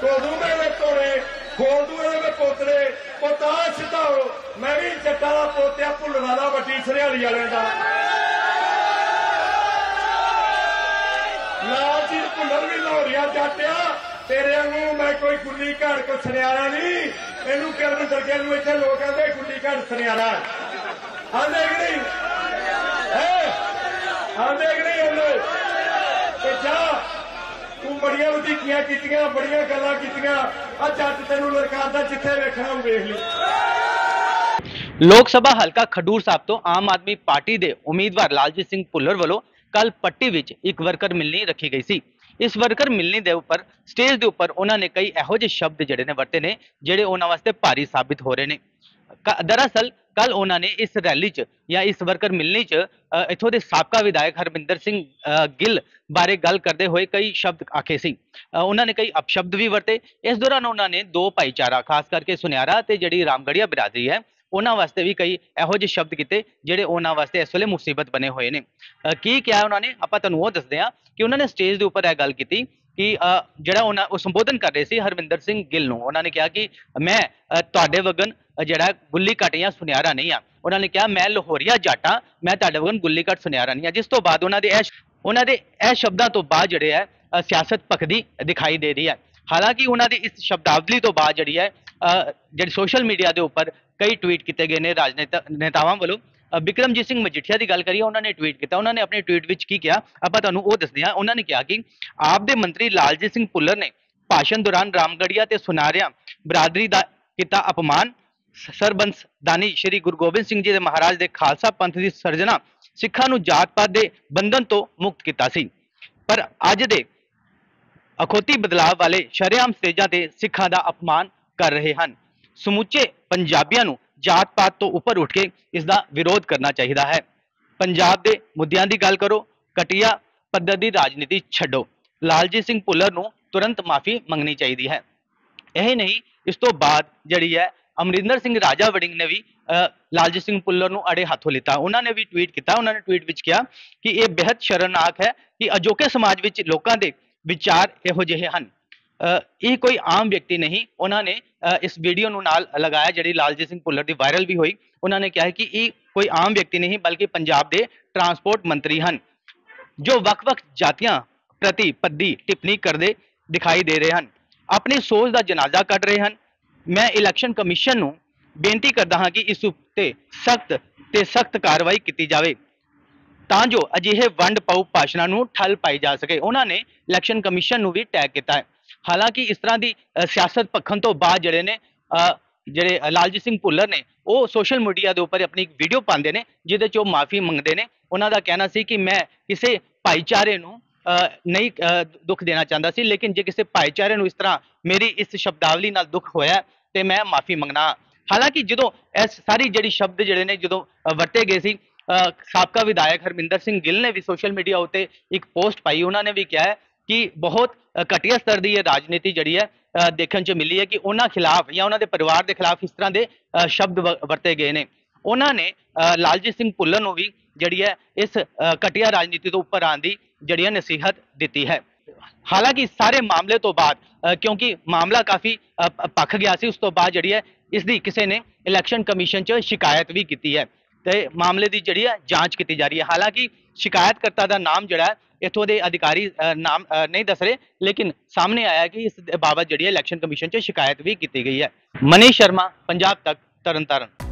खोदू मेरे तोड़े खोदू मेरे पोतरे पोता छताओ मैं भी जट्टा दा पोत्या भुल्लना दा वड्डी सरियाली वाले दा लालजीत भुल्लर भी लाहौरिया जाटिया तेरे वांगू मैं कोई गुल्ली घड़ को सुनियारा नहीं इनू किरण दरगे नूं इत्थे लोग कहंदे गुल्ली घड़ सुनियारा आंदे कि नहीं आंदे कि नहीं आंदे ते जा तू बड़ियां वधीकियां कीतियां बड़ियां गल्लां कीतियां आ जट तैनूं लड़कांदा जिथे वेखना वेख ली। लोक सभा हलका खडूर साहब तो आम आदमी पार्टी के उम्मीदवार लालजीत सिंह भुल्लर वालों कल पट्टी विच एक वर्कर मिलनी रखी गई सी। इस वर्कर मिलनी के उपर स्टेज के उपर उन्होंने कई ਇਹੋ ਜਿਹੇ शब्द ਜਿਹੜੇ ਨੇ ਵਰਤੇ ਨੇ ਜਿਹੜੇ ਉਹਨਾਂ ਵਾਸਤੇ ਭਾਰੀ साबित हो रहे हैं। दरअसल कल उन्होंने इस रैली च या इस वर्कर मिलनी च इत्थों के साबका विधायक हरमिंदर सिंह गिल बारे गल करते हुए कई शब्द आखे सी। उन्होंने कई अपशब्द भी वरते। इस दौरान उन्होंने दो भाईचारा खास करके सुनियारा ते जिहड़ी रामगढ़िया बिरादरी है उन्होंने वास्ते भी कई ਇਹੋ ਜਿਹੇ शब्द किए ਜਿਹੜੇ उन्होंने वास्ते इस ਵੇਲੇ मुसीबत बने हुए हैं। की क्या उन्होंने ਆਪਾਂ ਤੁਹਾਨੂੰ ਉਹ ਦੱਸਦੇ ਹਾਂ कि उन्होंने स्टेज के उपर यह गल की कि ਜਿਹੜਾ ਉਹ ਸੰਬੋਧਨ ਕਰ ਰਹੇ ਸੀ ਹਰਮਿੰਦਰ ਸਿੰਘ ਗਿੱਲ ਨੂੰ ਉਹਨਾਂ ਨੇ ਕਿਹਾ ਕਿ ਮੈਂ ਤੁਹਾਡੇ ਵਗਨ ਜਿਹੜਾ ਗੁੱਲੀ ਘਟ ਜਾਂ ਸੁਨਿਆਰਾ ਨਹੀਂ ਆ। ਉਹਨਾਂ ਨੇ ਕਿਹਾ ਮੈਂ ਲਾਹੌਰੀਆ ਜੱਟ ਆ ਮੈਂ ਤੁਹਾਡੇ ਵਗਨ ਗੁੱਲੀ ਘਟ ਸੁਨਿਆਰਾ ਨਹੀਂ ਆ। जिस तो बाद ਉਹਨਾਂ ਦੇ ਇਹ ਸ਼ਬਦਾਂ ਤੋਂ ਬਾਅਦ ਜਿਹੜੇ ਹੈ ਸਿਆਸਤ ਭਖਦੀ ਦਿਖਾਈ ਦੇ ਰਹੀ ਹੈ। ਹਾਲਾਂਕਿ ਉਹਨਾਂ ਦੀ ਇਸ ਸ਼ਬਦਾਵਲੀ ਤੋਂ ਬਾਅਦ ਜਿਹੜੀ ਹੈ ਜਿਹੜੀ ਸੋਸ਼ਲ ਮੀਡੀਆ ਦੇ ਉੱਪਰ कई ट्वीट किए गए ने राजनेता नेतावां वालों। बिक्रमजीत सिंह मजीठिया की गल करिए उन्होंने ट्वीट किया। उन्होंने अपने ट्वीट विच की किया आपां तुहानूं ओह दसदे हां। उन्होंने कहा कि आप दे मंत्री लालजीत सिंह भुल्लर ने भाषण दौरान रामगढ़िया ते सुनारिया बिरादरी दा किता अपमान। सरबंस दानी श्री गुरु गोबिंद सिंह जी दे महाराज दे खालसा पंथ की सरजना सिखां नूं जात पात दे बंधन तो मुक्त किया सी। पर अज दे अखोती बदलाव वाले शरेआम स्टेजां ते सिखां दा अपमान कर रहे हैं। समूचे पंजाबियों नूं जात पात तो उपर उठ के इसका विरोध करना चाहिए है। पंजाब के मुद्दों की गल करो घटिया पद्धर की राजनीति छड्डो। लालजीत सिंह भुल्लर नूं तुरंत माफ़ी मंगनी चाहिए है। यही नहीं इस तो बाद जिहड़ी है अमरिंदर सिंह राजा वड़िंग ने भी लालजीत सिंह भुल्लर नूं अड़े हाथों लिता। उन्होंने भी ट्वीट किया। उन्होंने ट्वीट विच कहा कि यह बेहद शर्मनाक है कि अजोके समाज विच लोकां दे विचार इहो जिहे हन। ये कोई आम व्यक्ति नहीं। उन्होंने इस वीडियो नूं नाल लगाया जिहड़ी लालजीत सिंह भुल्लर दी वायरल भी हुई। उन्होंने कहा कि ये कोई आम व्यक्ति नहीं बल्कि पंजाब के ट्रांसपोर्ट मंत्री हैं जो वख-वख जातियां प्रति पद्दी टिप्पणी करते दिखाई दे रहे हैं। अपनी सोच का जनाजा कट रहे हैं। मैं इलैक्शन कमीशन नूं बेनती करता हाँ कि इस उत्ते सख्त कार्रवाई की जाए तां जो अजिहे वंड पाऊ भाषणां नूं ठल पाई जा सके। उन्होंने इलैक्शन कमीशन नूं भी टैग किया है। हालांकि इस तरह की सियासत भखन तो बाद जिहड़े ने जिहड़े लालजीत सिंह भुल्लर ने वो सोशल मीडिया के उपर अपनी एक वीडियो पाते हैं जिहदे च माफ़ी मंगते हैं। उन्हों का कहना सी कि मैं किसी भाईचारे नूं नहीं दुख देना चाहता सी लेकिन जे किसी भाईचारे नूं इस तरह मेरी इस शब्दावली नाल दुख होया तो मैं माफ़ी मंगना। हालांकि जो इस सारी जी शब्द जोड़े ने जो वरते गए सी साबका विधायक हरमिंदर सिंह गिल ने भी सोशल मीडिया उत्ते एक पोस्ट पाई। उन्होंने भी कहा है कि बहुत घटिया स्तर की यह राजनीति जी है देखने च मिली है कि उन्होंने खिलाफ या उन्होंने परिवार के खिलाफ इस तरह के शब्द वरते गए हैं। उन्होंने लालजीत सिंह भुल्लर नूं भी जी है इस घटिया राजनीति तो उपर आने की जी नसीहत दी है। हालांकि सारे मामले तो बाद क्योंकि मामला काफ़ी पख गया सी उस तो बाद जी है इसकी किसी ने इलैक्शन कमीशन च शिकायत भी की है तो मामले की जी है जांच की जा रही है। हालांकि शिकायतकर्ता का नाम जोड़ा इतों के अधिकारी नाम नहीं दस रहे लेकिन सामने आया कि इस बाबत जी इलैक्शन कमीशन च शिकायत भी की गई है। मनीष शर्मा, पंजाब तक, तरन तारण।